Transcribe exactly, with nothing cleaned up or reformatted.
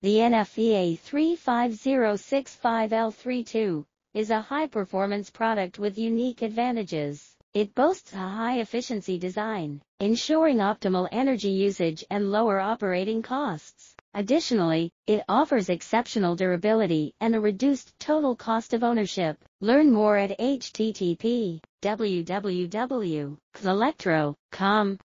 The N F V A three five zero six five L thirty-two is a high-performance product with unique advantages. It boasts a high-efficiency design, ensuring optimal energy usage and lower operating costs. Additionally, it offers exceptional durability and a reduced total cost of ownership. Learn more at h t t p w w w dot electro dot com.